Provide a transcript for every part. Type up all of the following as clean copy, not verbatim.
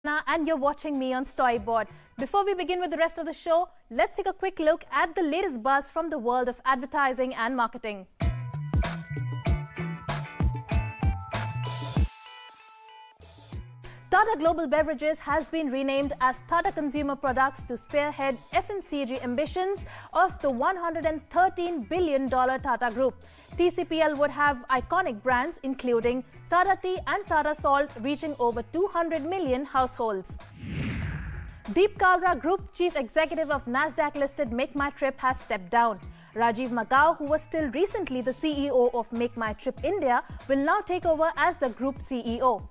And you're watching me on Storyboard. Before we begin with the rest of the show, let's take a quick look at the latest buzz from the world of advertising and marketing. Tata Global Beverages has been renamed as Tata Consumer Products to spearhead FMCG ambitions of the $113 billion Tata Group. TCPL would have iconic brands including Tata Tea and Tata Salt, reaching over 200 million households. Deep Kalra, Group Chief Executive of Nasdaq-listed Make My Trip, has stepped down. Rajiv Magao, who was still recently the CEO of Make My Trip India, will now take over as the Group CEO.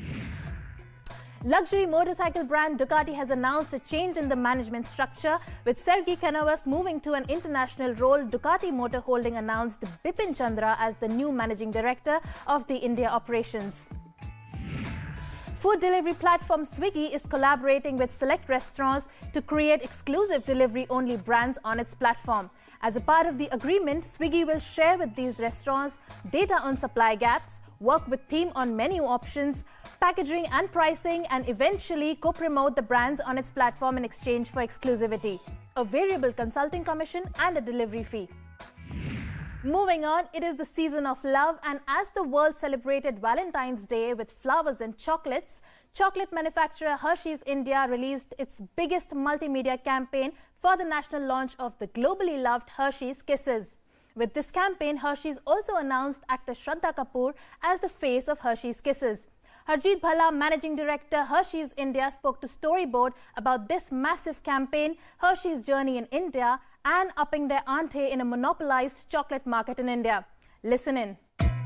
Luxury motorcycle brand Ducati has announced a change in the management structure. With Sergei Canovas moving to an international role, Ducati Motor Holding announced Bipin Chandra as the new managing director of the India operations. Food delivery platform Swiggy is collaborating with select restaurants to create exclusive delivery-only brands on its platform. As a part of the agreement, Swiggy will share with these restaurants data on supply gaps, work with team on menu options, packaging and pricing, and eventually co-promote the brands on its platform in exchange for exclusivity, a variable consulting commission and a delivery fee. Moving on, it is the season of love, and as the world celebrated Valentine's Day with flowers and chocolates, chocolate manufacturer Hershey's India released its biggest multimedia campaign for the national launch of the globally loved Hershey's Kisses. With this campaign, Hershey's also announced actor Shraddha Kapoor as the face of Hershey's Kisses. Herjit Bhalla, Managing Director, Hershey's India, spoke to Storyboard about this massive campaign, Hershey's journey in India, and upping their ante in a monopolized chocolate market in India. Listen in.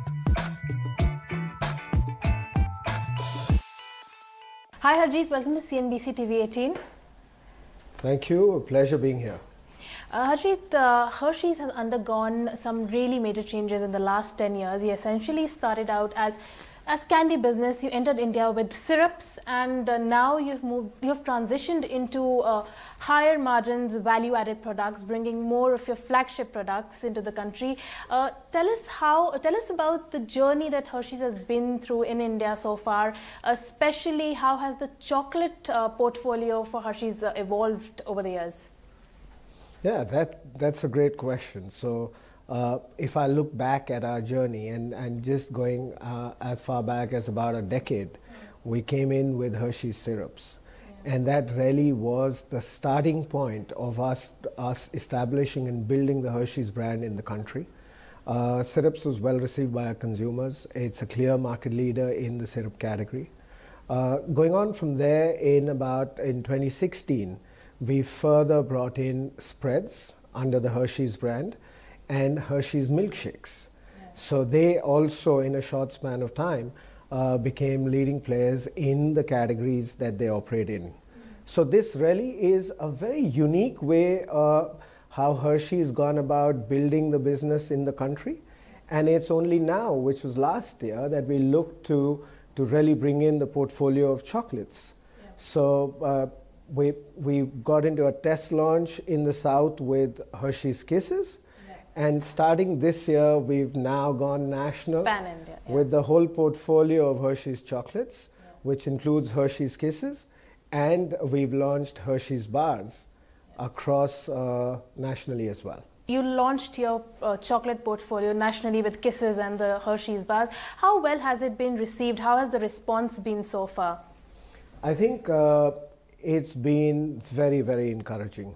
Hi Herjit, welcome to CNBC-TV18. Thank you, a pleasure being here. Herjit, Hershey's has undergone some really major changes in the last 10 years. You essentially started out as candy business. You entered India with syrups, and now you've transitioned into higher margins, value-added products, bringing more of your flagship products into the country. Tell us about the journey that Hershey's has been through in India so far. Especially, how has the chocolate portfolio for Hershey's evolved over the years? Yeah, that's a great question. So if I look back at our journey and just going as far back as about a decade, we came in with Hershey's syrups. Yeah. And that really was the starting point of us establishing and building the Hershey's brand in the country. Syrups was well received by our consumers. It's a clear market leader in the syrup category. Going on from there, in 2016, we further brought in spreads under the Hershey's brand and Hershey's milkshakes. Yeah. So they also, in a short span of time, became leading players in the categories that they operate in. So this really is a very unique way how Hershey's gone about building the business in the country. And it's only now, which was last year, that we looked to really bring in the portfolio of chocolates. Yeah. So we got into a test launch in the South with Hershey's Kisses. Yeah. And starting this year, we've now gone national with the whole portfolio of Hershey's chocolates, which includes Hershey's Kisses, and we've launched Hershey's bars across nationally as well. You launched your chocolate portfolio nationally with Kisses and the Hershey's bars. How well has it been received? How has the response been so far? I think it's been very, very encouraging.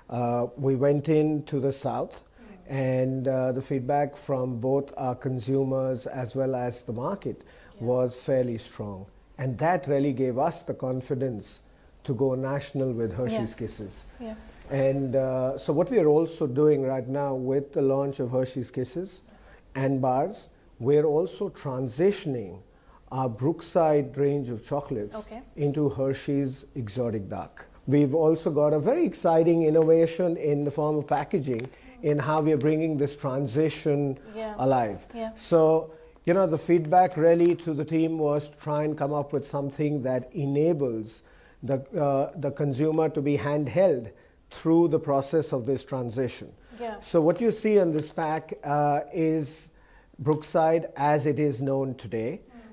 We went into the South, and the feedback from both our consumers as well as the market was fairly strong. And that really gave us the confidence to go national with Hershey's Kisses. Yeah. And so what we are also doing right now with the launch of Hershey's Kisses and bars, we're also transitioning our Brookside range of chocolates into Hershey's Exotic Dark. We've also got a very exciting innovation in the form of packaging in how we are bringing this transition alive. Yeah. So, you know, the feedback really to the team was to try and come up with something that enables the consumer to be handheld through the process of this transition. Yeah. So what you see on this pack is Brookside as it is known today.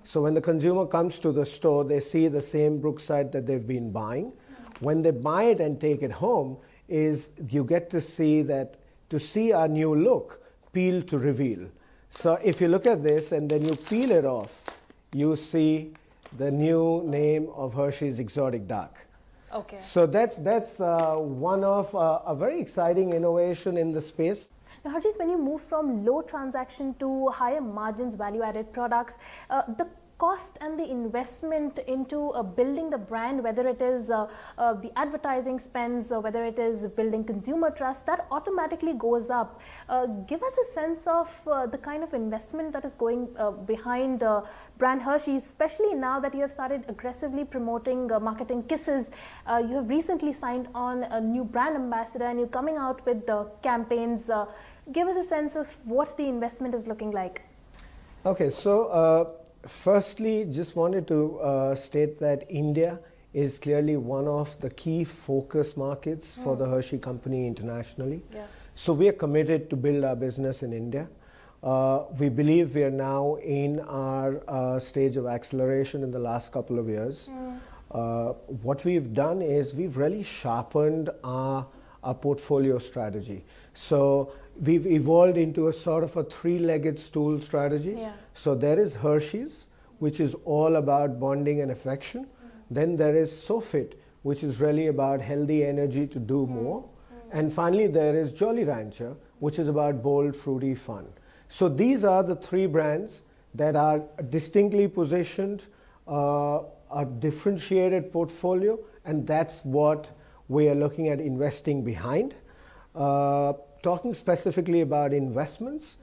So when the consumer comes to the store, they see the same Brookside that they've been buying. When they buy it and take it home, you get to see our new look, peel to reveal. So if you look at this and then you peel it off, you see the new name of Hershey's Exotic Dark. Okay. So that's one of a very exciting innovation in the space. Now, Herjit, when you move from low transaction to higher margins, value-added products, the cost and the investment into building the brand, whether it is the advertising spends or whether it is building consumer trust, that automatically goes up. Give us a sense of the kind of investment that is going behind brand Hershey, especially now that you have started aggressively promoting marketing Kisses. You have recently signed on a new brand ambassador and you're coming out with the campaigns. Give us a sense of what the investment is looking like. Okay, so firstly, just wanted to state that India is clearly one of the key focus markets for the Hershey company internationally. Yeah. So we are committed to build our business in India. We believe we are now in our stage of acceleration in the last couple of years. What we've done is we've really sharpened our portfolio strategy. So we've evolved into a sort of a three-legged stool strategy. Yeah. So there is Hershey's, which is all about bonding and affection. Then there is SoFit, which is really about healthy energy to do more. And finally, there is Jolly Rancher, which is about bold, fruity fun. So these are the three brands that are distinctly positioned, a differentiated portfolio, and that's what we are looking at investing behind. Talking specifically about investments,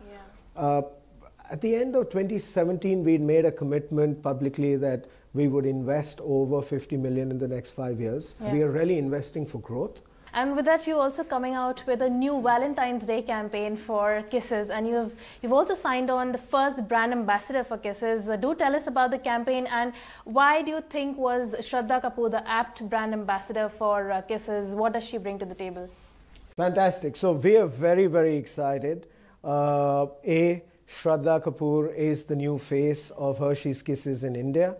at the end of 2017, we'd made a commitment publicly that we would invest over 50 million in the next 5 years. Yeah. We are really investing for growth. And with that, you're also coming out with a new Valentine's Day campaign for Kisses, and you've also signed on the first brand ambassador for Kisses. Do tell us about the campaign, and why do you think was Shraddha Kapoor the apt brand ambassador for Kisses? What does she bring to the table? Fantastic. So we are very, very excited. Shraddha Kapoor is the new face of Hershey's Kisses in India.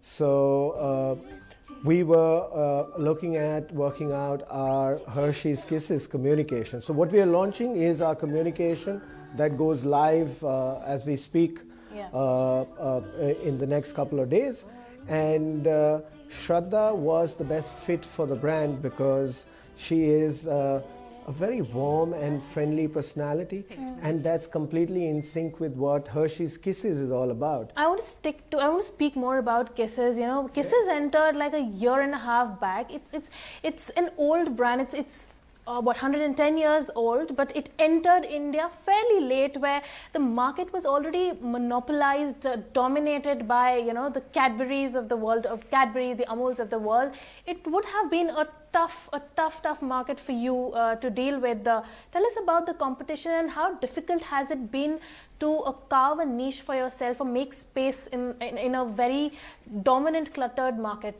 So we were looking at working out our Hershey's Kisses communication. So what we are launching is our communication that goes live as we speak in the next couple of days. And Shraddha was the best fit for the brand because she is a very warm and friendly personality, and that's completely in sync with what Hershey's Kisses is all about. I want to speak more about Kisses. You know, Kisses entered like a year and a half back. It's an old brand. It's what, 110 years old, but it entered India fairly late, where the market was already monopolized, dominated by, you know, the Cadburys of the world, the Amuls of the world. It would have been a tough market for you to deal with. Tell us about the competition and how difficult has it been to carve a niche for yourself or make space in a very dominant, cluttered market.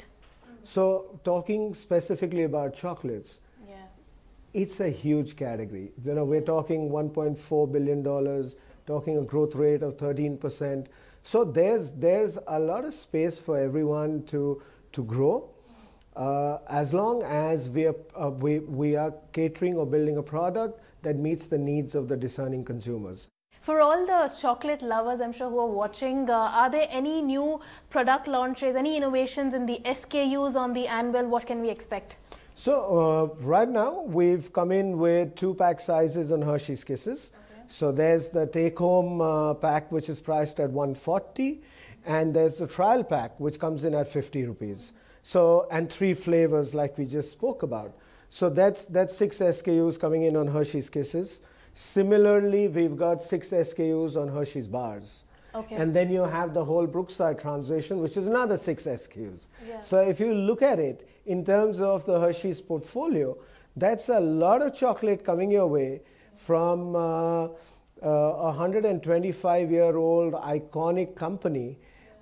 So talking specifically about chocolates, it's a huge category. You know, we're talking $1.4 billion, talking a growth rate of 13%. So there's a lot of space for everyone to grow, as long as we are catering or building a product that meets the needs of the discerning consumers. For all the chocolate lovers, I'm sure, who are watching, are there any new product launches, any innovations in the SKUs on the anvil? What can we expect? So right now we've come in with 2 pack sizes on Hershey's Kisses. Okay. So there's the take-home pack, which is priced at 140, and there's the trial pack, which comes in at 50 rupees. So, and 3 flavors like we just spoke about. So that's 6 SKUs coming in on Hershey's Kisses. Similarly, we've got 6 SKUs on Hershey's Bars. Okay. And then you have the whole Brookside transition, which is another 6 SKUs. Yeah. So if you look at it in terms of the Hershey's portfolio, that's a lot of chocolate coming your way from a 125-year-old iconic company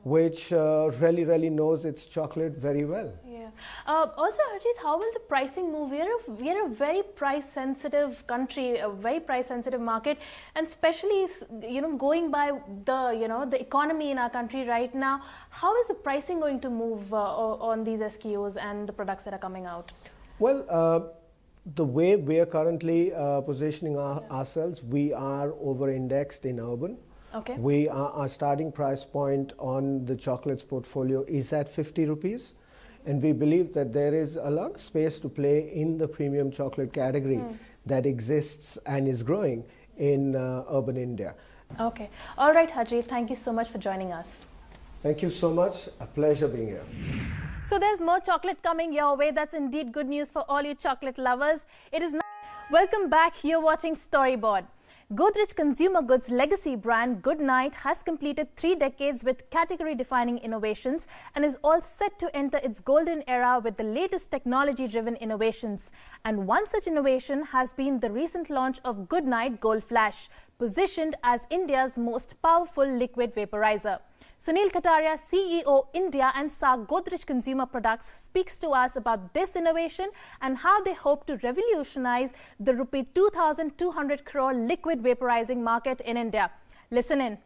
which really knows its chocolate very well. Yeah. Also, Herjit, how will the pricing move? We are a very price-sensitive country, a very price-sensitive market, and especially, going by the economy in our country right now, how is the pricing going to move on these SKUs and the products that are coming out? Well, the way we are currently positioning ourselves, we are over-indexed in urban. Okay. Our starting price point on the chocolates portfolio is at 50 rupees. And we believe that there is a lot of space to play in the premium chocolate category that exists and is growing in urban India. Okay. All right, Herjit, thank you so much for joining us. Thank you so much. A pleasure being here. So there's more chocolate coming your way. That's indeed good news for all you chocolate lovers. It is now. Welcome back. You're watching Storyboard. Godrej Consumer Goods legacy brand Goodnight has completed 3 decades with category-defining innovations and is all set to enter its golden era with the latest technology-driven innovations. And one such innovation has been the recent launch of Goodnight Gold Flash, positioned as India's most powerful liquid vaporizer. Sunil Kataria, CEO India and SAR Godrej Consumer Products, speaks to us about this innovation and how they hope to revolutionize the rupee 2,200 crore liquid vaporizing market in India. Listen in.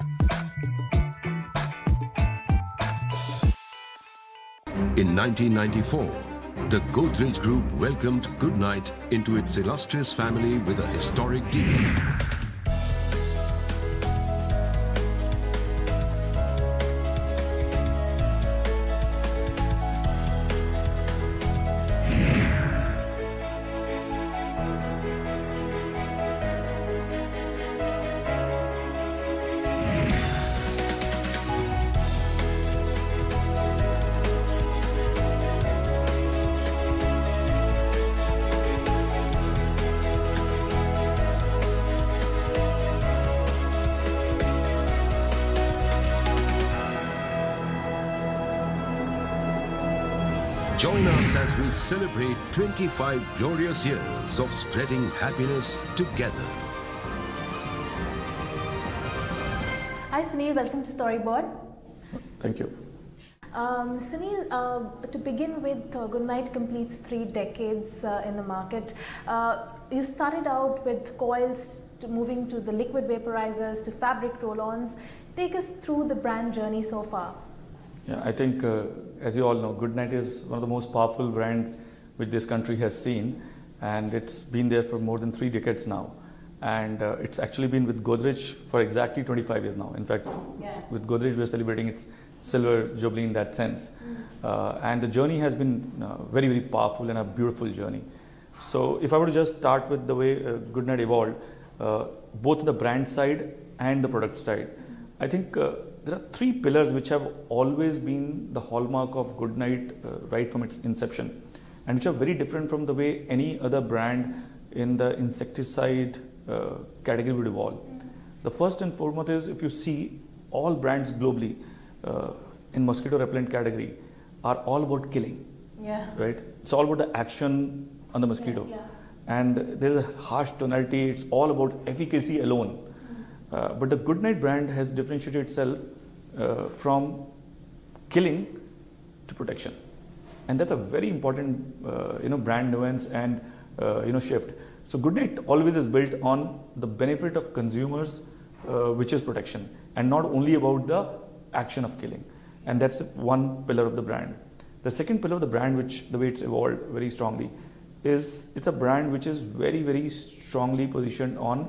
In 1994, the Godrej Group welcomed Goodnight into its illustrious family with a historic deal. Join us as we celebrate 25 glorious years of spreading happiness together. Hi Sunil, welcome to Storyboard. Thank you. Sunil, to begin with, Goodnight completes 3 decades in the market. You started out with coils, moving to the liquid vaporizers, to fabric roll-ons. Take us through the brand journey so far. Yeah, I think, as you all know, Goodnight is one of the most powerful brands which this country has seen, and it's been there for more than 3 decades now. And it's actually been with Godrej for exactly 25 years now. In fact, with Godrej, we're celebrating its silver jubilee in that sense. And the journey has been very powerful and a beautiful journey. So if I were to just start with the way Goodnight evolved, both the brand side and the product side, I think there are 3 pillars which have always been the hallmark of Goodnight right from its inception, and which are very different from the way any other brand in the insecticide category would evolve. The first and foremost is, if you see, all brands globally in mosquito repellent category are all about killing. Yeah. Right? It's all about the action on the mosquito. Yeah. And there's a harsh tonality, it's all about efficacy alone. But the Goodnight brand has differentiated itself from killing to protection, and that's a very important brand nuance and shift. So Goodnight always is built on the benefit of consumers, which is protection, and not only about the action of killing. And that's one pillar of the brand. The second pillar of the brand, which the way it's evolved very strongly, is it's a brand which is very strongly positioned on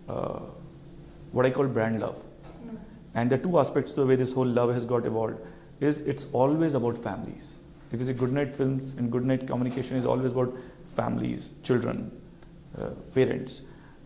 what I call brand love. And there are 2 aspects to the way this whole love has got evolved. Is it's always about families. If you see, Goodnight films and Goodnight communication is always about families, children, parents,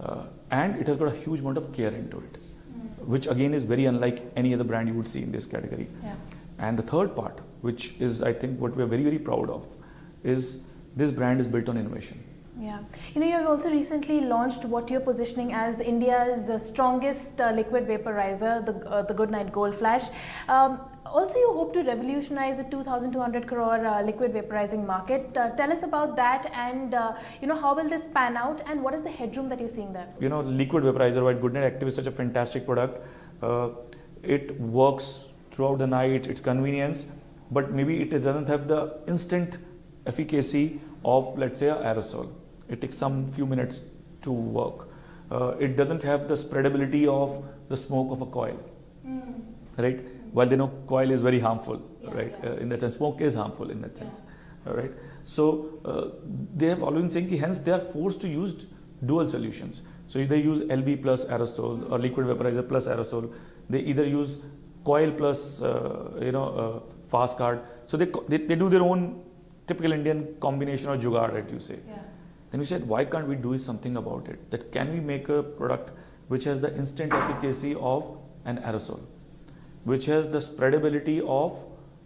and it has got a huge amount of care into it, which again is very unlike any other brand you would see in this category. Yeah. And the third part, which is I think what we are very proud of, is this brand is built on innovation. Yeah, you have also recently launched what you're positioning as India's strongest liquid vaporizer, the Goodnight Gold Flash. Also, you hope to revolutionize the 2,200 crore liquid vaporizing market. Tell us about that, and how will this pan out, and what is the headroom that you're seeing there? Liquid vaporizer, right? Goodnight Active is such a fantastic product. It works throughout the night, it's convenience, but maybe it doesn't have the instant efficacy of, let's say, an aerosol. It takes some few minutes to work. It doesn't have the spreadability of the smoke of a coil, right? While they know coil is very harmful, right? In that sense, smoke is harmful in that sense, right? So they have always been saying, hence they are forced to use dual solutions. So they use LV plus aerosol or liquid vaporizer plus aerosol. They either use coil plus fast card. So they do their own typical Indian combination or jugaad, right, you say. Then we said, why can't we do something about it? That can we make a product which has the instant efficacy of an aerosol, which has the spreadability of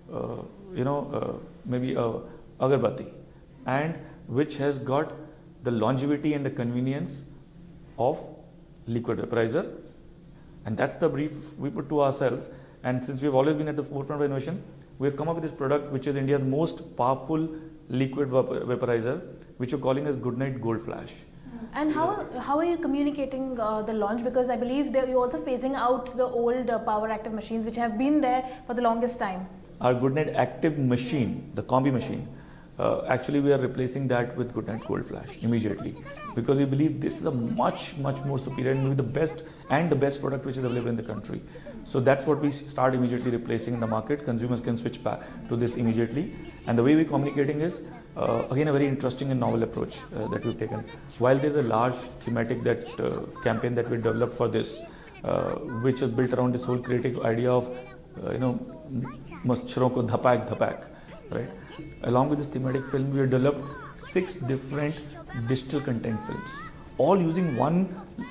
maybe a agarbatti, and which has got the longevity and the convenience of liquid vaporizer. And that's the brief we put to ourselves. And since we've always been at the forefront of innovation, we have come up with this product which is India's most powerful liquid vaporizer, which you're calling as Goodnight Gold Flash. And how are you communicating the launch? Because I believe that you're also phasing out the old power active machines which have been there for the longest time. Our Goodnight Active machine, the combi machine, actually we are replacing that with Goodnight Gold Flash immediately, because we believe this is a much more superior and maybe the best product which is available in the country. So that's what we start immediately replacing in the market. Consumers can switch back to this immediately. And the way we're communicating is again a very interesting and novel approach that we've taken. While there's a large thematic campaign that we developed for this, which is built around this whole creative idea of मच्छरों को धपाक, right? Along with this thematic film, we have developed 6 different digital content films, all using one,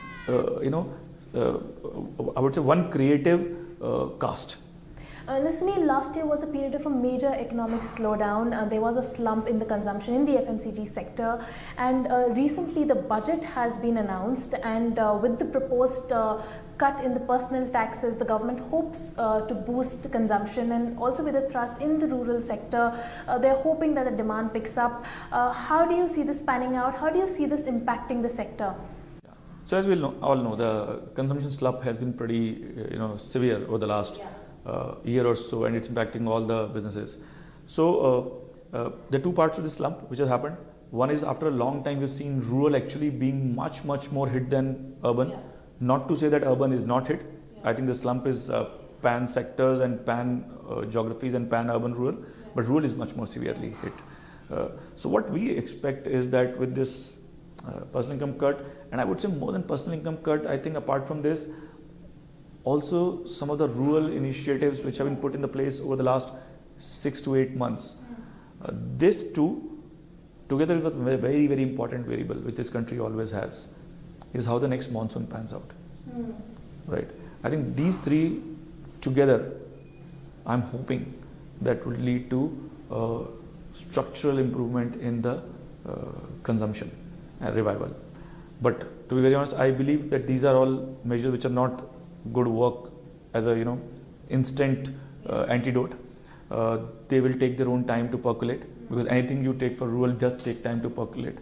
I would say one creative cast. Sunil, last year was a period of a major economic slowdown. There was a slump in the consumption in the FMCG sector, and recently the budget has been announced, and with the proposed cut in the personal taxes, the government hopes to boost consumption, and also with a thrust in the rural sector, they're hoping that the demand picks up. How do you see this panning out? How do you see this impacting the sector? So as we all know, the consumption slump has been pretty severe over the last year or so, and it's impacting all the businesses. So the two parts of the slump which has happened. One is, after a long time we've seen rural actually being much more hit than urban. Not to say that urban is not hit. I think the slump is pan sectors and pan geographies and pan urban rural, but rural is much more severely hit. So what we expect is that with this personal income cut, and I would say more than personal income cut, I think apart from this, also some of the rural initiatives which have been put in the place over the last 6 to 8 months. This too, together with a very important variable which this country always has, is how the next monsoon pans out. Right? I think these 3 together, I'm hoping that would lead to structural improvement in the consumption and revival. But to be very honest, I believe that these are all measures which are not good work as a instant antidote. They will take their own time to percolate, because anything you take for rural does take time to percolate.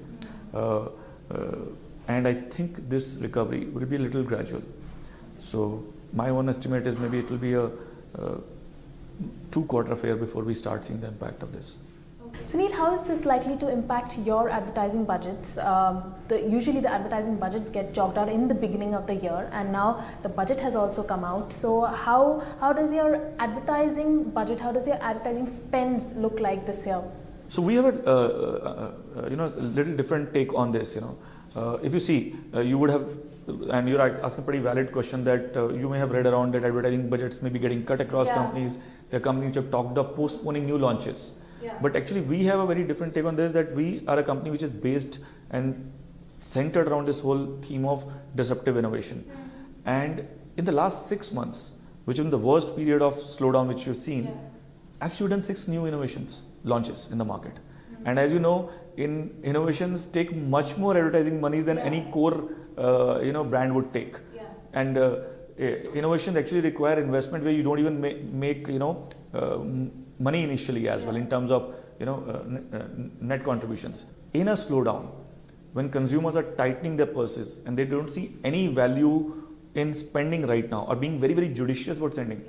And I think this recovery will be a little gradual. So my own estimate is maybe it will be a 2-quarter affair before we start seeing the impact of this. Sunil, how is this likely to impact your advertising budgets? Usually the advertising budgets get jogged out in the beginning of the year, and now the budget has also come out. So how does your advertising budget, how does your advertising spends look like this year? So we have a little different take on this. If you see, you would have, and you're asking a pretty valid question, that you may have read around that advertising budgets may be getting cut across companies. There are companies which have talked of postponing new launches. But actually we have a very different take on this, that we are a company which is based and centered around this whole theme of disruptive innovation. And in the last 6 months, which is the worst period of slowdown which you've seen, actually we've done 6 new innovations launches in the market. And as you know, in innovations take much more advertising money than any core brand would take. And innovations actually require investment where you don't even make money initially as well, in terms of net contributions. In a slowdown, when consumers are tightening their purses and they don't see any value in spending right now, or being very judicious about spending,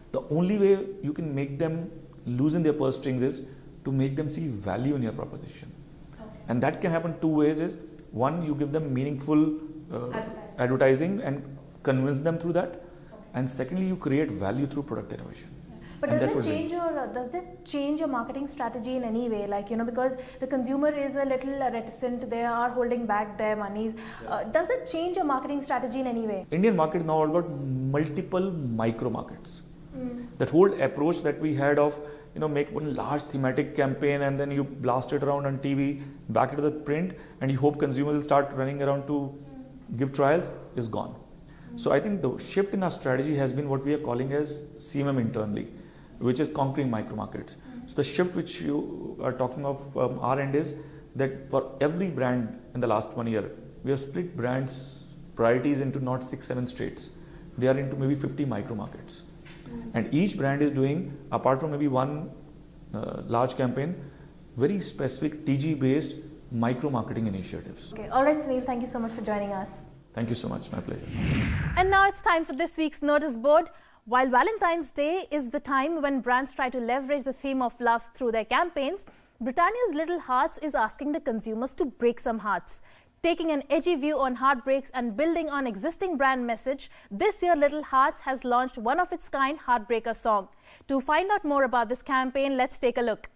The only way you can make them loosen their purse strings is to make them see value in your proposition. And that can happen two ways. Is one, you give them meaningful advertising and convince them through that. And secondly, you create value through product innovation. But does it change your marketing strategy in any way? Like, because the consumer is a little reticent, they are holding back their monies. Does it change your marketing strategy in any way? Indian market is now all about multiple micro markets. That whole approach that we had of, make one large thematic campaign and then you blast it around on TV, back into the print, and you hope consumers will start running around to give trials is gone. So I think the shift in our strategy has been what we are calling as CMM internally, which is conquering micro markets. So the shift which you are talking of from our end is that for every brand in the last 1 year, we have split brands priorities into not 6-7 states. They are into maybe 50 micro markets. And each brand is doing, apart from maybe one large campaign, very specific TG based micro marketing initiatives. Okay. All right, Sunil, thank you so much for joining us. Thank you so much. My pleasure. And now it's time for this week's notice board. While Valentine's Day is the time when brands try to leverage the theme of love through their campaigns, Britannia's Little Hearts is asking the consumers to break some hearts. Taking an edgy view on heartbreaks and building on existing brand message, this year Little Hearts has launched one of its kind Heartbreaker song. To find out more about this campaign, let's take a look.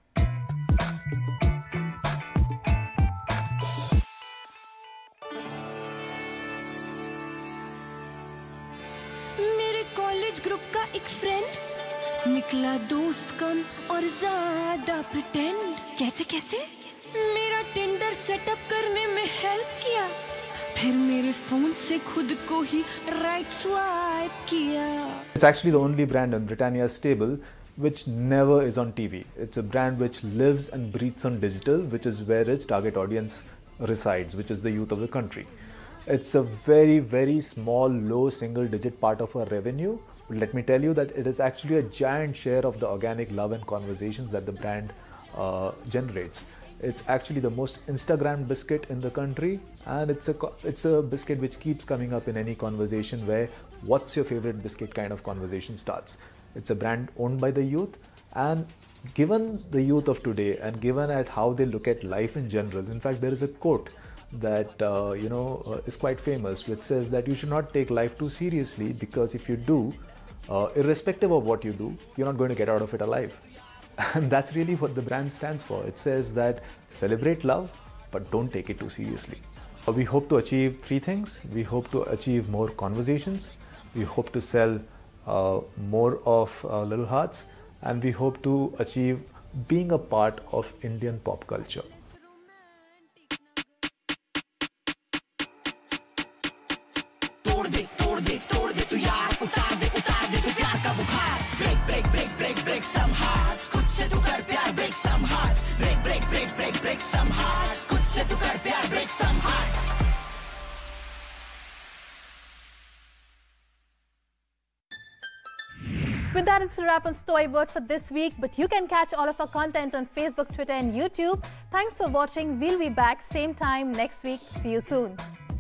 मेरे college group का एक friend निकला दोस्त कम और ज्यादा pretend कैसे मेरा Tinder setup करने में हेल्प किया फिर मेरे फोन से खुद को ही राइट स्वाइप किया. It's actually the only brand in Britannia's stable which never is on TV. It's a brand which lives and breathes on digital, which is where its target audience resides, which is the youth of the country. It's a very, very small, low single-digit part of our revenue. Let me tell you that it is actually a giant share of the organic love and conversations that the brand generates. It's actually the most Instagrammed biscuit in the country, and it's a biscuit which keeps coming up in any conversation where what's your favorite biscuit kind of conversation starts. It's a brand owned by the youth, and given the youth of today and given at how they look at life in general, in fact there is a quote that is quite famous, which says that you should not take life too seriously, because if you do, irrespective of what you do, you're not going to get out of it alive. And that's really what the brand stands for. It says that celebrate love, but don't take it too seriously. We hope to achieve three things. We hope to achieve more conversations. We hope to sell more of Little Hearts, and we hope to achieve being a part of Indian pop culture. Break some hearts, खुद से तू कर प्यार, break some hearts, break some hearts, खुद से तू कर प्यार, break some hearts. With that, it's a wrap on Storyboard for this week, but you can catch all of our content on Facebook, Twitter and YouTube. Thanks for watching. We'll be back same time next week. See you soon.